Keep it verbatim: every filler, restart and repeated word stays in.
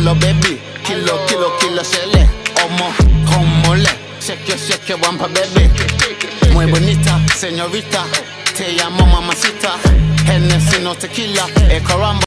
Kilo baby, kilo, kilo, kilo shele. Omo, homole, shake your, shake your wampa baby. Muy bonita, señorita, te llamo mamacita. Hennessy no tequila, e caramba.